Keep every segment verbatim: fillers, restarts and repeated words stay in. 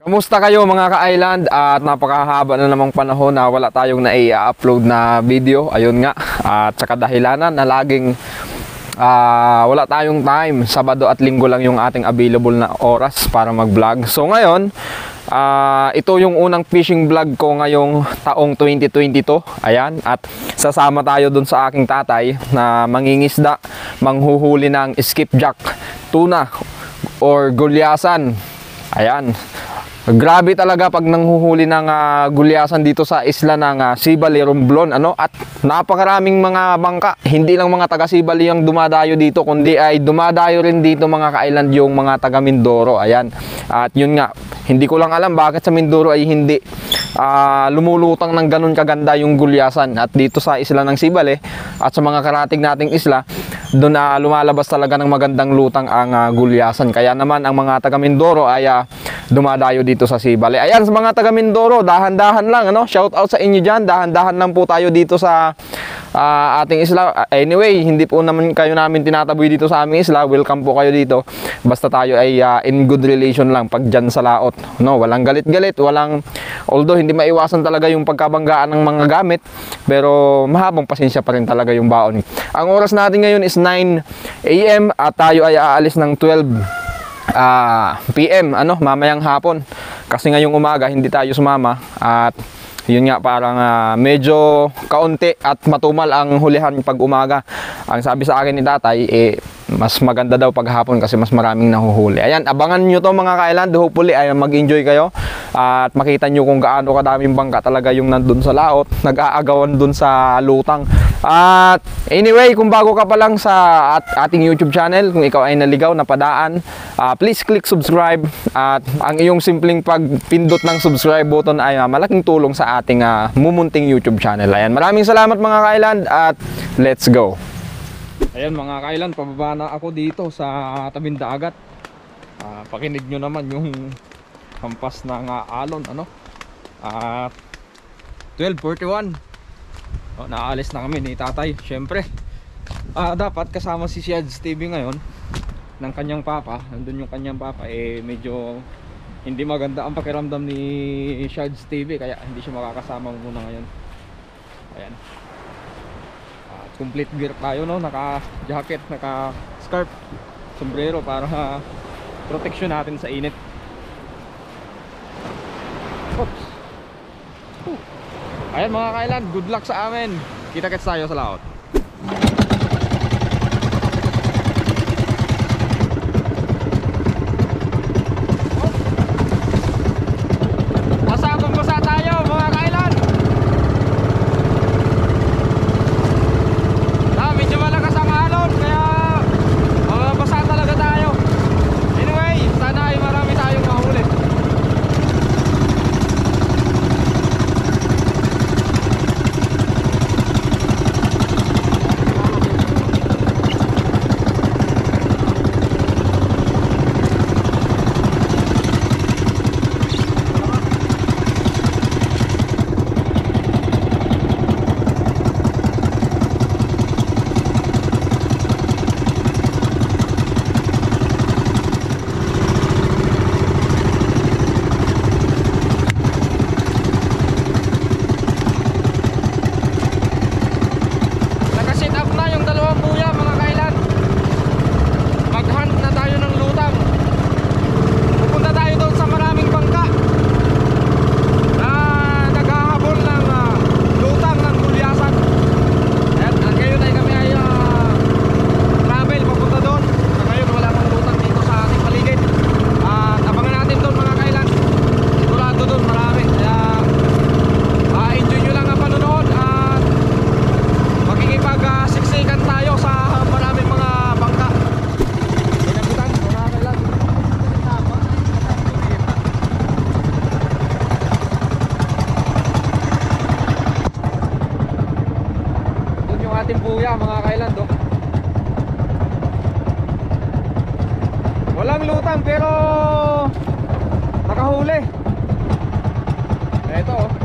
Kumusta kayo mga ka-island? At napakahaba na namang panahon na wala tayong na-i-upload na video. Ayun nga, at sa kadahilanan na laging uh, wala tayong time. Sabado at linggo lang yung ating available na oras para mag-vlog. So ngayon, uh, ito yung unang fishing vlog ko ngayong taong twenty twenty-two. Ayan, at sasama tayo dun sa aking tatay na mangingisda, manghuhuli ng skipjack, tuna, or gulyasan. Ayan. Grabe talaga pag nanghuhuli ng uh, gulyasan dito sa isla ng uh, Sibali, Romblon, ano? At napakaraming mga bangka, hindi lang mga taga Sibali yung dumadayo dito, kundi ay dumadayo rin dito mga ka-island yung mga taga Mindoro. Ayan. At yun nga, hindi ko lang alam bakit sa Mindoro ay hindi uh, lumulutang ng ganun kaganda yung gulyasan. At dito sa isla ng Sibali at sa mga karating nating isla, doon na uh, lumalabas talaga ng magandang lutang ang uh, gulyasan. Kaya naman ang mga taga Mindoro ay uh, dumadayo dito sa Sibali. Ayan, sa mga taga Mindoro, dahan-dahan lang, ano? Shout out sa inyo dyan. Dahan-dahan lang po tayo dito sa uh, ating isla. Anyway, hindi po naman kayo namin tinataboy dito sa aming isla. Welcome po kayo dito. Basta tayo ay uh, in good relation lang pag dyan sa laot. No, walang galit-galit, walang, although hindi maiwasan talaga yung pagkabanggaan ng mga gamit, pero mahabang pasensya pa rin talaga yung baon. Ang oras natin ngayon is nine A M at tayo ay aalis ng twelve Uh, P M ano, mamayang hapon, kasi ngayong umaga hindi tayo sumama at yun nga, parang uh, medyo kaunti at matumal ang hulihan pag umaga. Ang sabi sa akin ni tatay, eh, mas maganda daw pag hapon kasi mas maraming nahuhuli. Ayan, abangan nyo to mga ka-island. Hopefully ay mag-enjoy kayo at makita nyo kung gaano kadaming bangka talaga yung nandun sa laot, nag-aagawan dun sa lutang. At anyway, kung bago ka pa lang sa at ating YouTube channel, kung ikaw ay naligaw, napadaan, uh, please click subscribe. At ang iyong simpleng pagpindot ng subscribe button ay uh, malaking tulong sa ating uh, mumunting YouTube channel. Ayan, maraming salamat mga ka-island at let's go. Ayan mga ka-island, pababa na ako dito sa tabing dagat. Uh, pakinig nyo naman yung hampas ng uh, alon, ano? At uh, twelve forty-one. Oh, naalis na kami ni tatay. Syempre, uh, dapat kasama si Shads T V ngayon ng kanyang papa. Nandun yung kanyang papa. Eh, medyo hindi maganda ang pakiramdam ni Shads T V, kaya hindi siya makakasama muna ngayon. Ayan. Uh, complete gear tayo, no? Naka jacket, naka scarf, sombrero para uh, protection natin sa init. Oops. Whew. Ayan mga ka-island, good luck sa amin. Kita-kits tayo sa laot. Basa-basa tayo mga ka-island. Ah, medyo malakas ang alon, kaya mababasa talaga tayo. Anyway, sana ay marami tayong mahuli. Timbuya mga ka-island, oh. Walang lutang pero nakahuli. Ito, oh.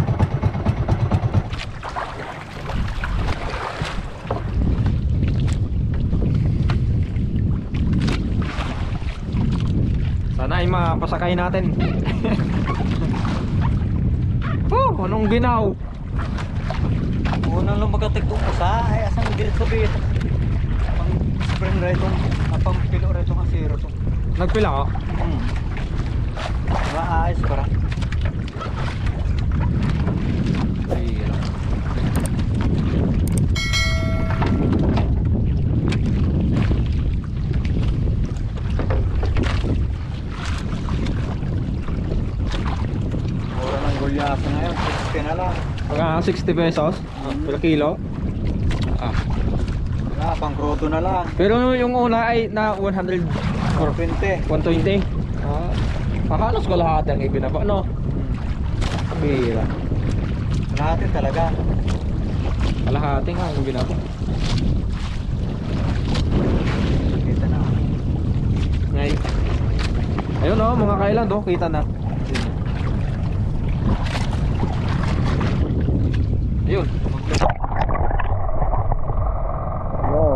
Sana ay mapasakay natin. Tong ginaw. Unang lumagatig ko sa ay asang diretso bi. Pang spring rito, apang pilo rito nga zero to. Nagpila ka? Hmm. Maayos para. Ay. Mura ng gulyasan ngayon, sixty na lang. Pagka sixty pesos per kilo. Ah. Wala, pang krudo na lang. Pero yung una ay na one hundred four twenty. one twenty. Ah. Halos ko lahat ang ibinaba, no? Hmm. Bira. Natin talaga. Kalahati nga ang binaba. Kita na. Ngay. Ayun oh, mga kailan do, kita na. Ayun. Oh.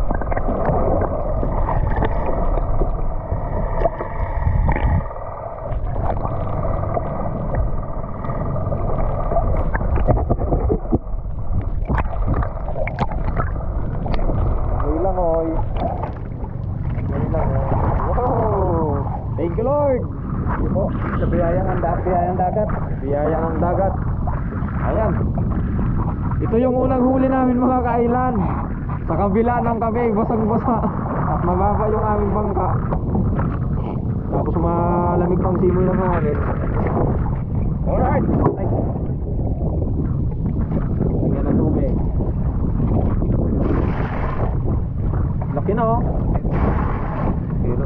Ilang oy. Ilang. Wow. Thank you Lord. Po, sa biyayang ang dagat, biyayang dagat. Biyaya ng dagat. Ayan. Ito yung unang huli namin mga kailan. Sa kabila ng kami, basang-basa. At mababa yung aming bangka. Tapos malamig pang simoy ng hangin. Alright. Ay. Lagyan ng tubig. Laki na oh. Pero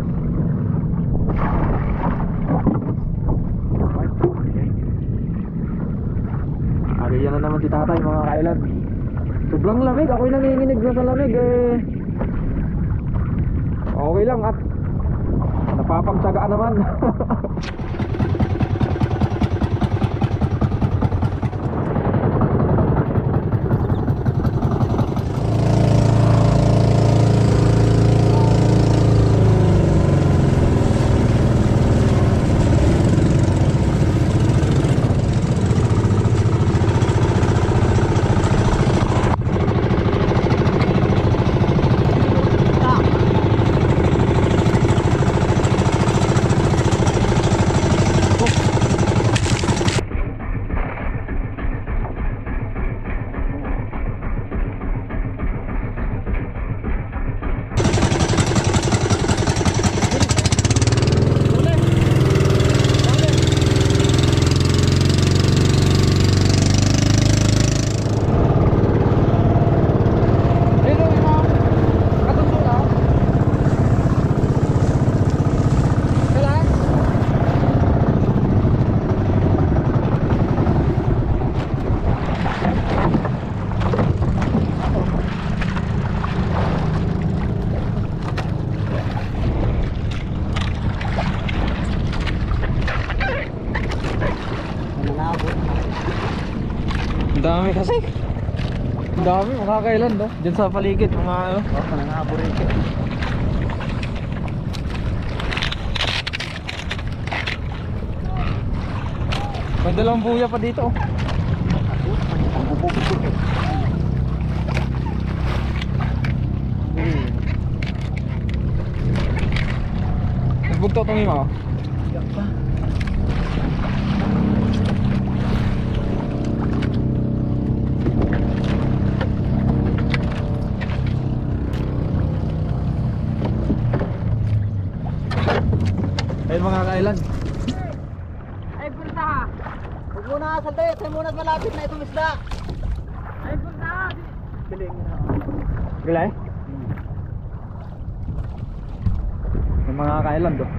Ariyan na naman si tatay mga kailan. Sobrang lamig, ako'y nanginginig na sa lamig eh. Okay lang at napapagtsagaan naman. Ang dami kasi. Ang dami mga kailan no? Diyan sa paligid mga ano. Oh, panangabo rin. May dalawang buya pa dito oh. Nagbugto itong ima oh. Ayun mga kailan. Ay punta. Huwag muna salda, tayo muna malapit na itong isda. Ay punta. Piling. Gilay? Yung mga kailan do.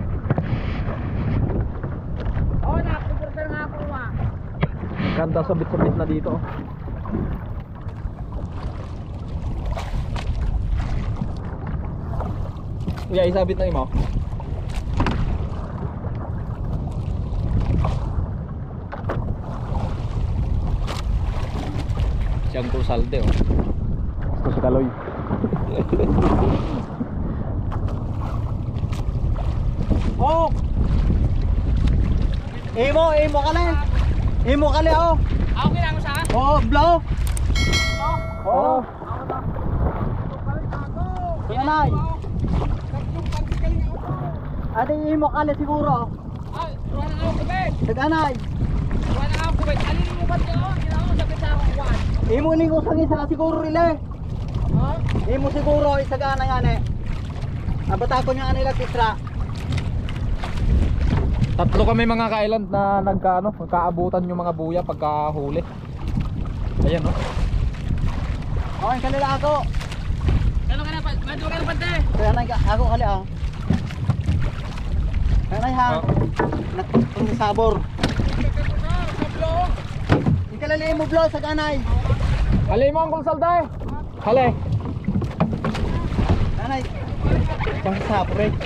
Oh, nakapurta nga ako ah. Ganda sabit-sabit na dito oh. Kuya, isabit na mo. Siyang to salde oh. Gusto si Kaloy. Oh! Imo, imo ka lang. Imo kali oh. Ako kailangan sa? Oh, blow. Oh. Yanay. Adi imo kali siguro. Ay, ruwan na ako kubit. Taganay. Ruwan na ako kubit. Alin mo ba ito? Kailangan sa kita akong kuwan. Imo ning usang isa siguro rile. Ha? Imo siguro isagana yan eh. Abata ko niya kanila kisra. Tatlo kami mga ka-island na nagkaano, nagkaabutan yung mga buya pagkahuli. Ayan no. Okay, kanila ako. Ano ka na pa? Medyo ka na pante. Kaya na ako kali ah. Kaya na ha. Oh. Nakong sabor. Ikalali mo blow sa kanay. Hali mo ang kulsalday. Hali. Kanay. Pang sabor eh.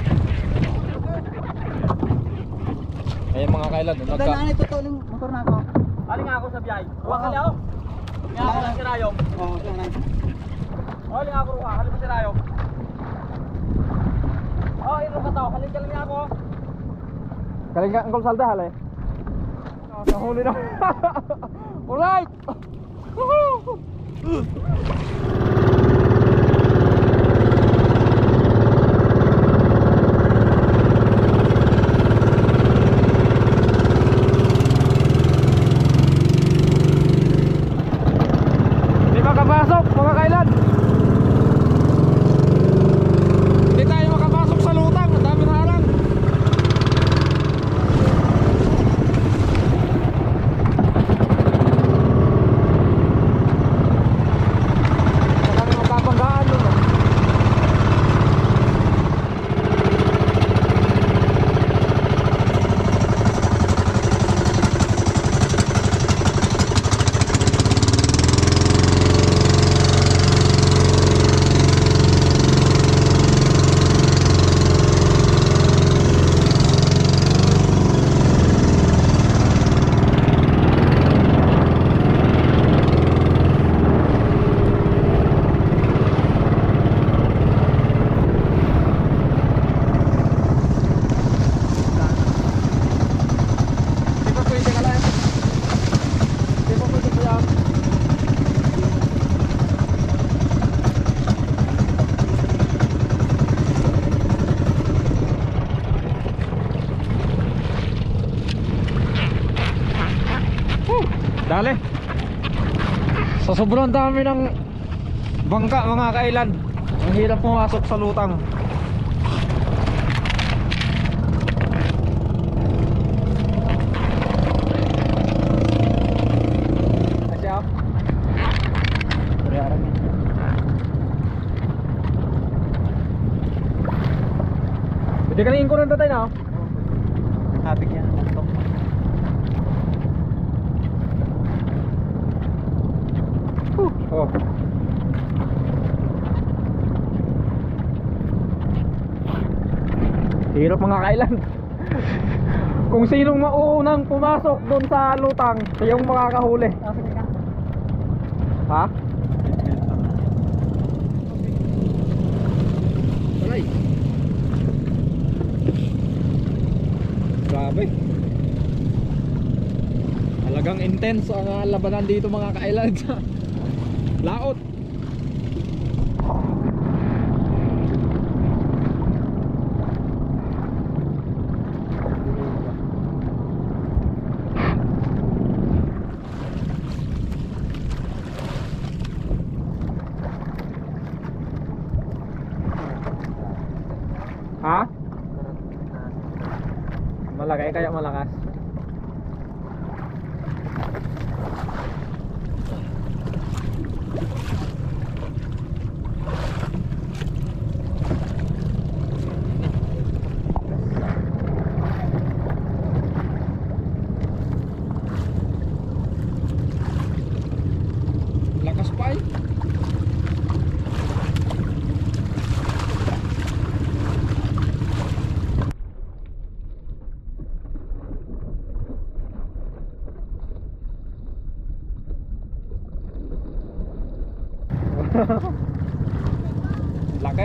Ayan mga ka-island, Ito nagka... na ito ning motor na ako. Aling ako sa biyay. Ruwa ka liaw. Kaya ako lang si Rayom. Oo, ito na. O, aling ako ruwa. Halim mo si Rayom. O, ino ka tao. Halim ka lang niya ako. Galing ka ang kulsalday, hali. Oh, nahuli na. Alright! Woohoo! Makapasok mga kailan. Hindi tayo makapasok sa lutang, ang dami na harang. Ang dami magkabanggaan doon. Dali. Sa sobrang dami ng bangka mga kailan, ang hirap pumasok sa lutang. Asya. Pwede ka nangin ko ng tatay na. Habig yan. Oh. Hirap mga kailan. Kung sinong mauunang pumasok doon sa lutang, siya yung makakahuli. Ha? Aray. Grabe. Talagang intense ang uh, labanan dito mga kailan. Laot. Ha? Malaki kaya malakas. Lakas pa eh. Laki.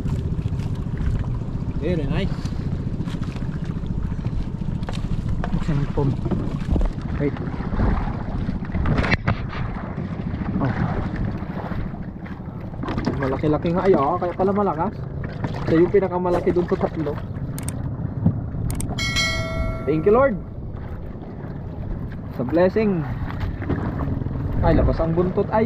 Very nice. siya ng pump. Wait. Oh. Malaki-laki nga ay oh, kaya pala malakas. Siya yung pinakamalaki dun sa tatlo. Thank you Lord sa blessing. Ay, labas ang buntot ay.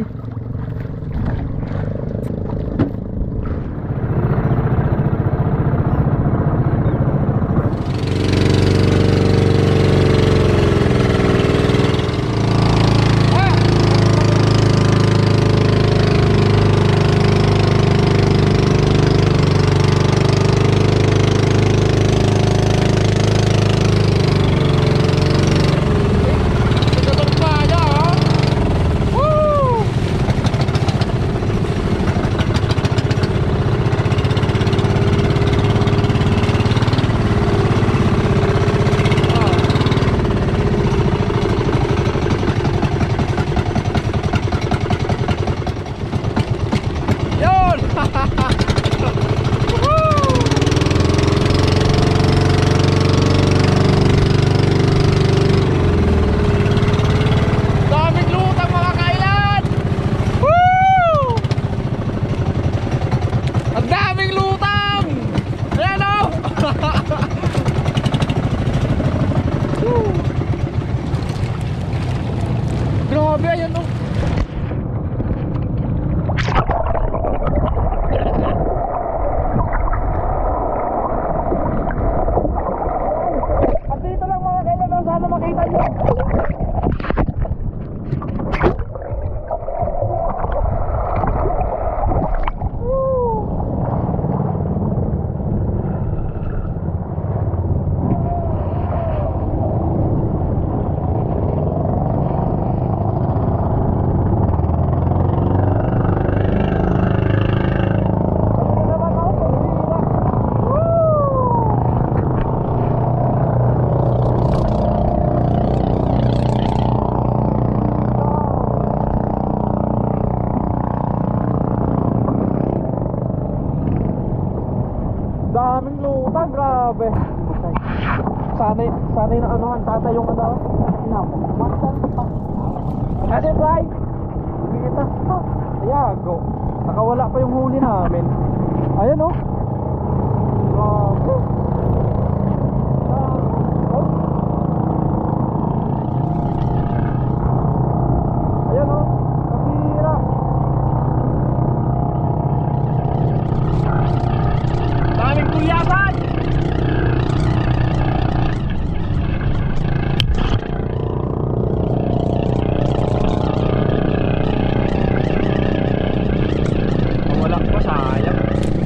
Grabe, ayan o. At dito lang mga kailan, sana makita nyo. Daming lutang, grabe. Sanay, sanay na anuhan, tata yung ano. Kasi fly. Hindi kita. Ayago. Nakawala pa yung huli namin. Ayan o. Grabe. Ayan o. Kapira. Daming kulyasan! Wala pa, sayang.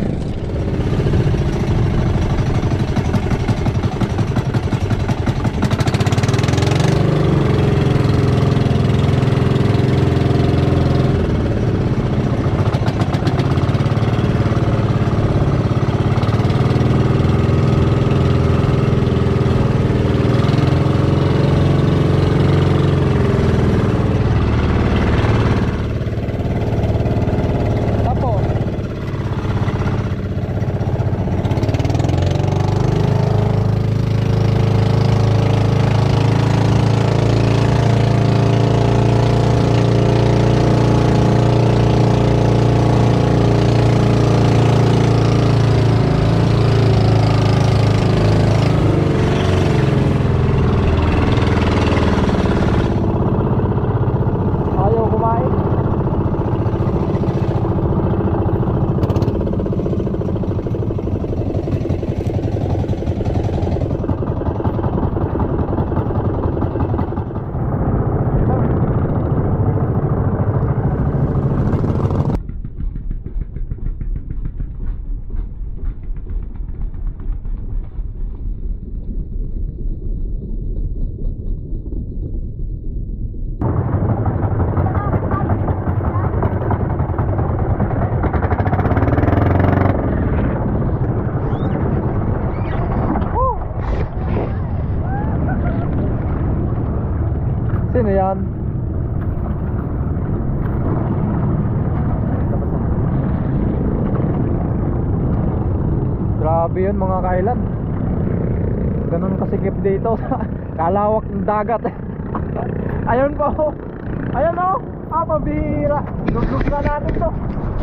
Sino yan? Grabe yun mga kailan. Ganun kasikip dito. Kalawak ng dagat. Ayun po. Ayun o. Ah, pabihira. Luglug na natin to.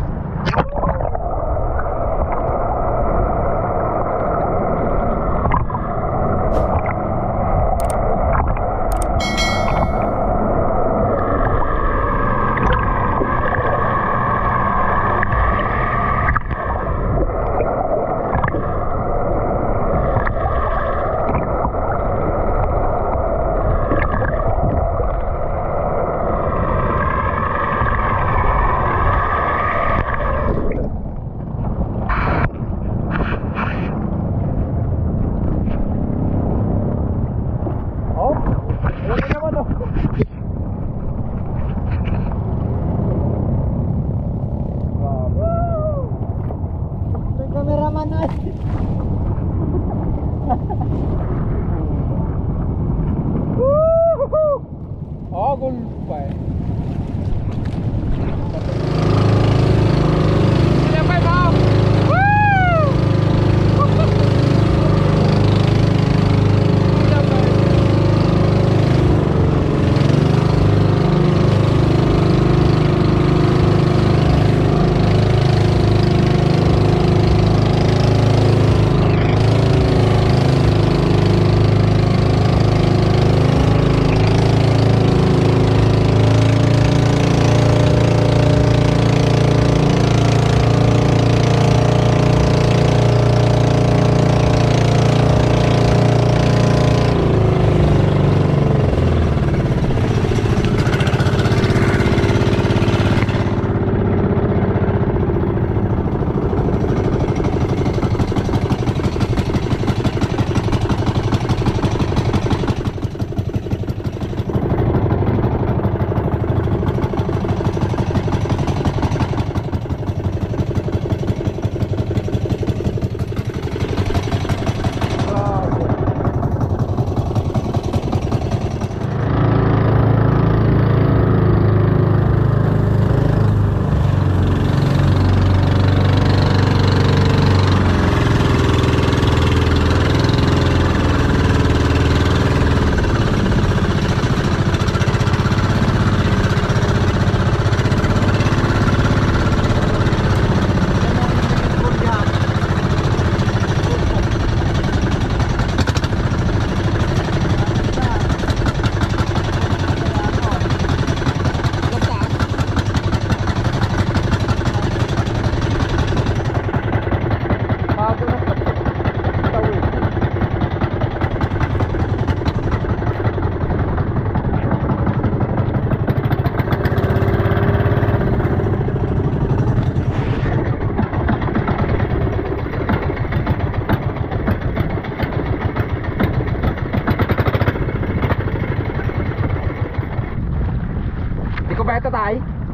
Ito tayo.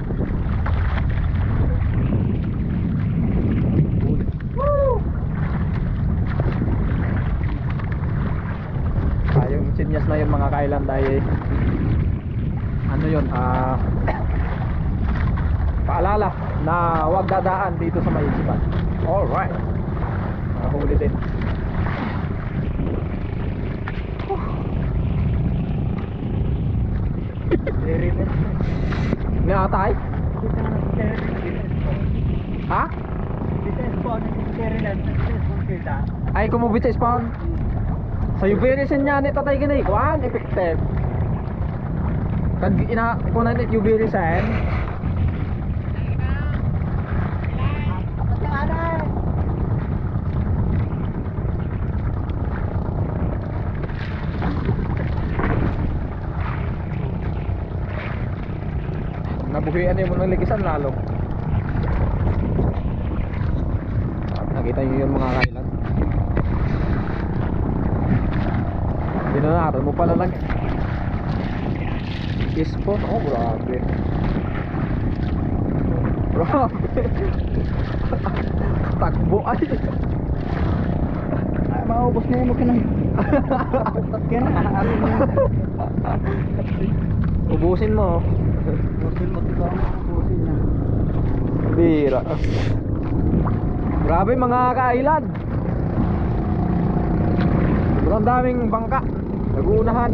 Ah, yung sinyas na yun mga kailan dahil ano yun, ah paalala na huwag dadaan dito sa may isipan. Alright, nakahuli din. Nga tay? Ha? Ay kumubit sa spawn. Sa uberisin niya nito tayo ganay kuan effective. Kag ina kunan it uberisin. Nabuhian yung mga likisan lalo. Nakita nyo yung mga kailan. Dinanaran mo pala lang. Ispon, oh grabe. Grabe. Takbo ay. Ay maubos na yun mo kinang. Ubusin mo. Ubusin mo dito ang ubusin niya. Bira. Grabe mga ka-island. Sobrang daming bangka. Naguunahan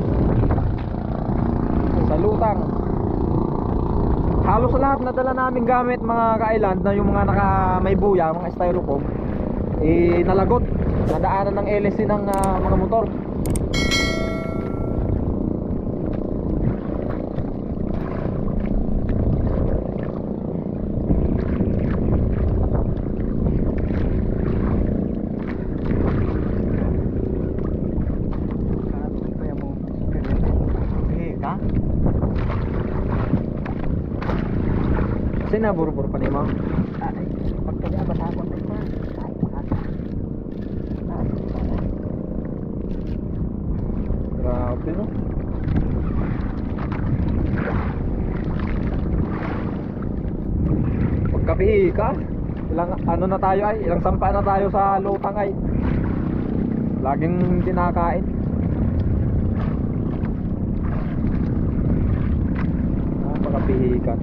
sa lutang. Halos lahat na dala namin gamit mga ka-island na yung mga naka may buya, mga styrofoam, eh nalagot. Nadaanan ng L S C ng uh, mga motor. Kasi naburo-buro pa ni mo. Ay, pagkali abas ako na ito. Grabe no. Pagkapihi ka, ilang ano na tayo ay, ilang sampa na tayo sa lutang ay. Laging kinakain. Ah, pagkapihi ka.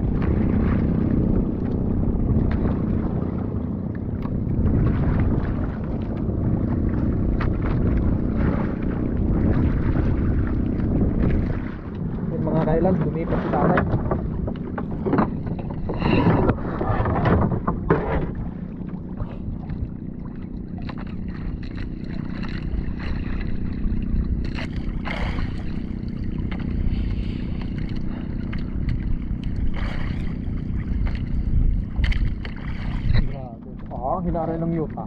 Kailan lumipat si tatay. Grabe. Ah, hinaray ng yuta.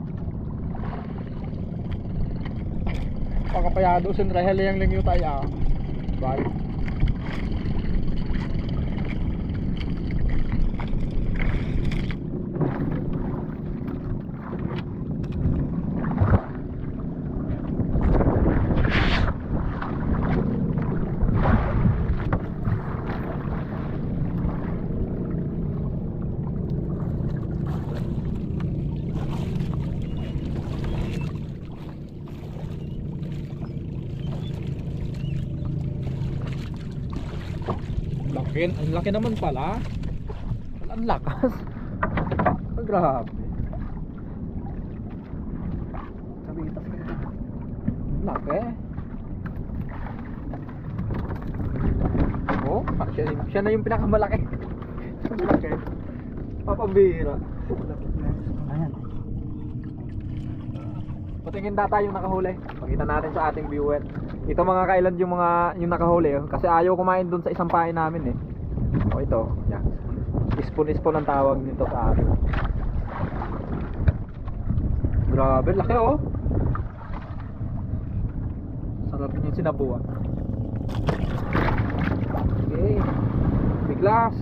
Pagkapayado sin rehel yang ng yuta ya. Bye. Laki, ang laki naman pala. Ang lakas. Ang grabe. Kabitas ka na. Ang laki. Oh, siya, siya na yung pinakamalaki. Ang laki. Papabira. Ayan. Patingin data yung nakahuli. Pakita natin sa ating viewer. Ito mga kailan yung mga yung nakahuli oh. Kasi ayaw kumain dun sa isang pain namin eh. O ito, yan. Ispon-ispon ang tawag nito sa atin. Grabe, laki oh. Sarap yung sinabuan. Okay. Biglas.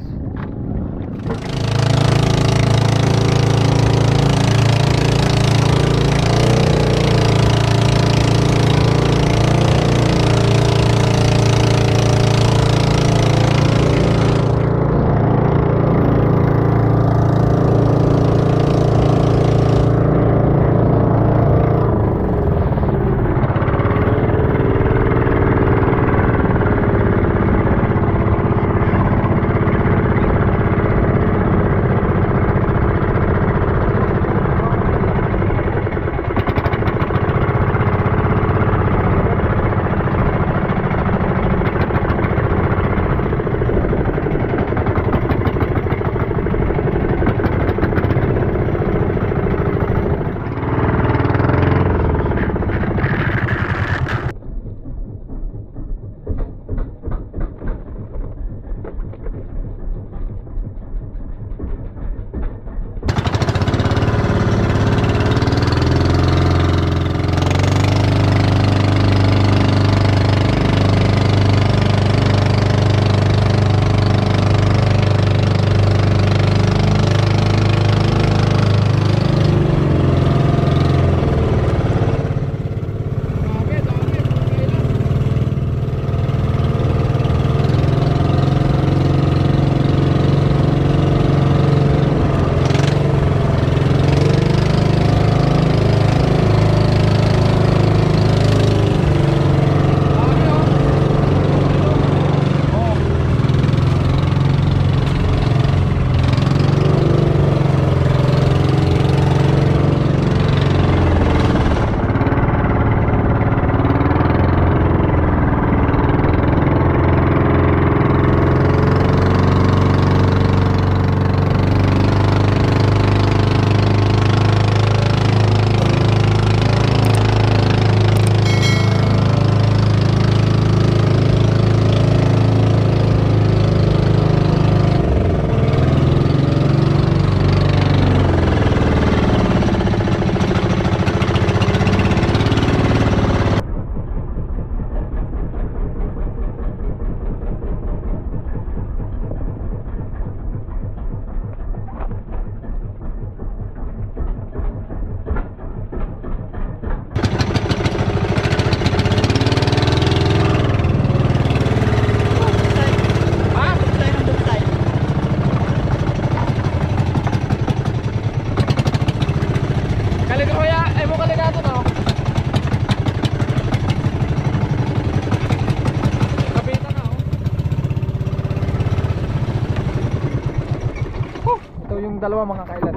dalawa mga kailan.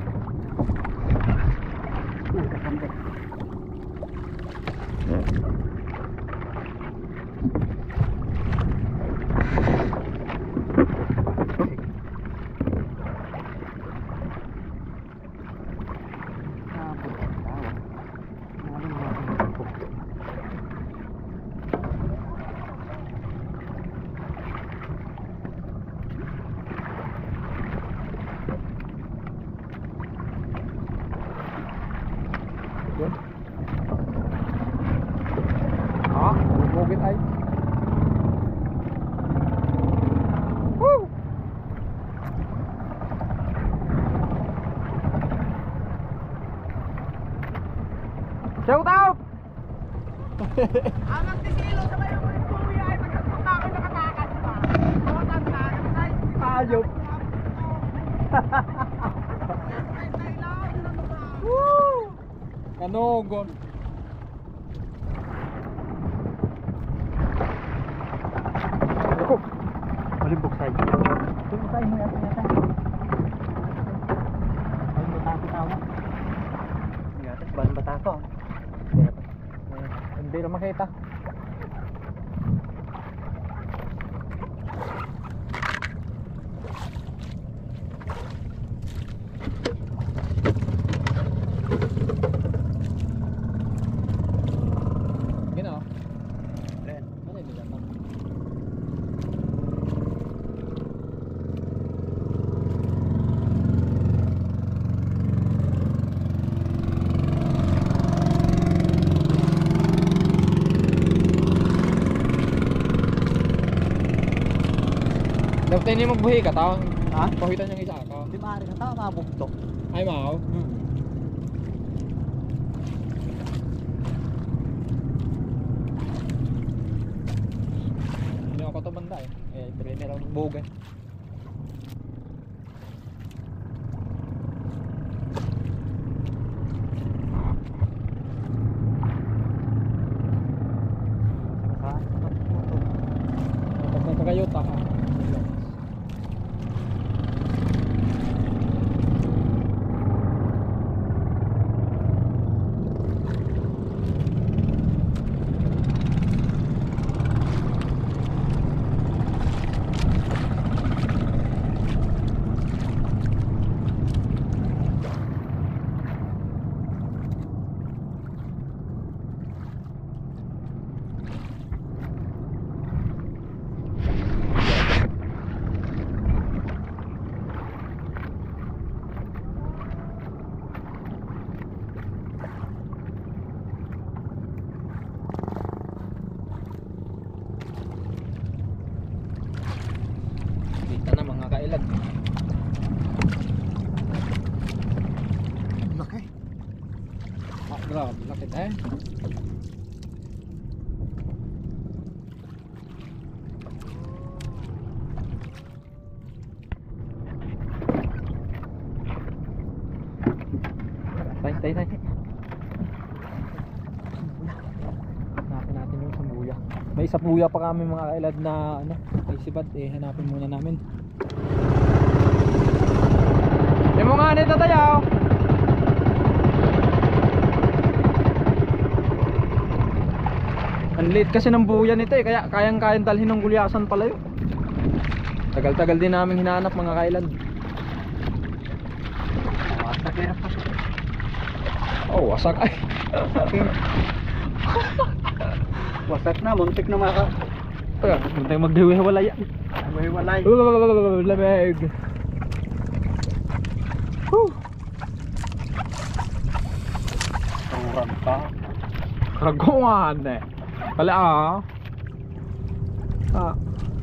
Ah, bukit ay. Woo! Shout out! Ang nagtisilo sa kayo ng kuya ay pagkapunta ako nakatakas pa. Kawasan na, ay Ayop. Woo! Kanogon. Ako. Malimbok sa'yo. Ito tayo mo yata yata. Ay, batako tao. Yata, ban batako. Hindi na makita. Gino. Ren. Ano yung bigat? Dapat ini magbuhi ka tao. Ha? Pahitan yung isa ka. Di maaari na tao mabugto. Ay mao. Hmm. Hindi ako to banda eh. Eh, trainer ako ng bogay. Saan? Tapos sa kayota ha. Kita na mga kailag. Laki. Ah, grabe, lakit eh. Tay, tay, tay. Hanapin natin yung sambuya. May isa puya pa kami mga kailad na ano, may sibat eh, hanapin muna namin. Yung mga nito tayo. Ang late kasi ng buya nito eh, kaya kayang-kayang dalhin ng gulyasan pala yun. Tagal-tagal din namin hinahanap mga kailad. Wasak na pa. Oh, wasak ay. Wasak na, muntik na maka. Ay, muntik magdiwi-wala yan. May walay. Lamig. Whew. Turang pa. Ragungan eh. Kala ah. Ah.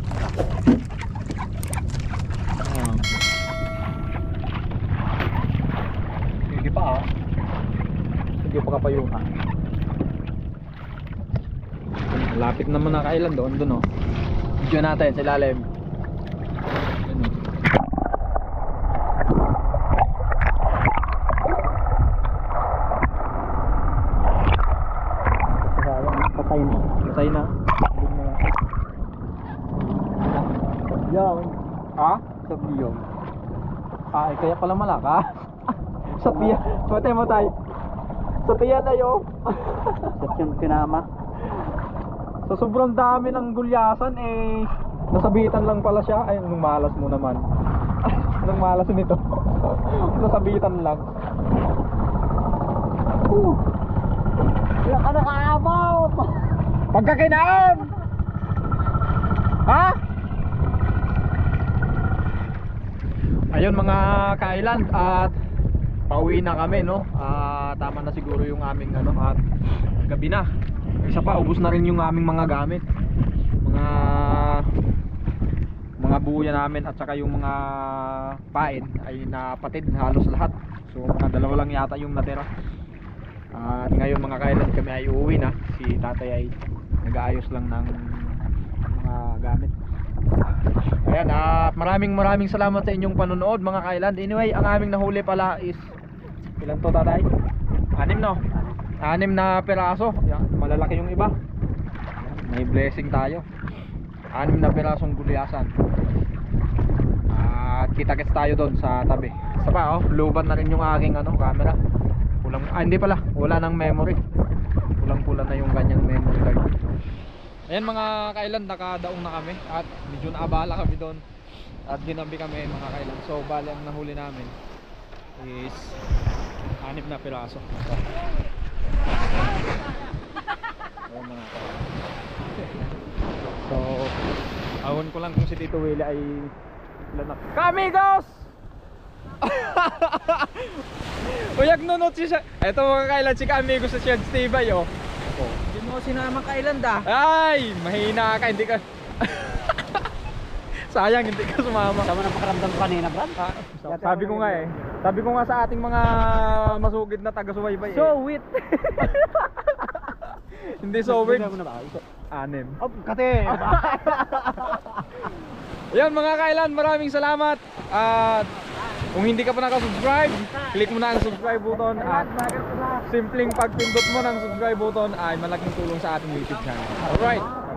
Ah. Sige pa ah. Sige pa kapayuhan. Lapit naman na kailan doon doon oh. Video natin sa ilalim. Ayun, oh. Patay na. Patay na. Yan. Ha? Sabi yun. Ay, kaya pala malaka. Sa tiyan. Mate mo tayo. Sa tiyan na yun. At yung tinama. Sa sobrang dami ng gulyasan eh nasabitan lang pala siya. Ay, anong malas mo naman. Anong malas nito. Nasabitan lang. Uh. Wala ka nakaabaw! Pagkakinaan! Ha? Ayun mga ka-island, at pauwi na kami, no? Ah, tama na siguro yung aming ano, at gabi na. Isa pa, ubos na rin yung aming mga gamit. Mga mga buya namin at saka yung mga pain ay napatid halos lahat. So mga dalawa lang yata yung natira. At ngayon mga ka-island, kami ay uuwi na. Si tatay ay nag-aayos lang ng mga gamit. Ayan, at maraming maraming salamat sa inyong panonood mga ka-island. Anyway, ang aming nahuli pala is ilan to tatay? Anim, no? Anim na piraso. Yan, malalaki yung iba. May blessing tayo. Anim na pirasong gulyasan. At kita-kits tayo doon sa tabi. Isa pa, oh, luban na rin yung aking ano, camera. Kulang, ah, hindi pala, wala nang memory. Kulang-kulang na yung kanyang memory card. Ayan mga ka-island, nakadaong na kami at medyo naabala kami doon at ginabi kami mga ka-island. So bali ang nahuli namin is anim na piraso. So, ayan mga ka-island. So ahon ko lang kung si Tito Willie ay lanak. Kamigos! Uyag nunot siya. Ito mga ka-island, si Kamigos sa Shed Stibay, oh. Hindi mo sinama ka-island ah. Ay, mahina ka, hindi ka. Sayang, hindi ka sumama. Sama na pakaramdam ko kanina, Brad. Ah, sabi ko nga eh. Sabi ko nga sa ating mga masugid na taga-subaybay eh. So wit. Hindi so weird. Mo na ba? Anim. Oh, kate. Yan mga ka-island, maraming salamat. At kung hindi ka pa nakasubscribe, click mo na ang subscribe button. At simpleng pagpindot mo ng subscribe button ay malaking tulong sa ating YouTube channel. Alright.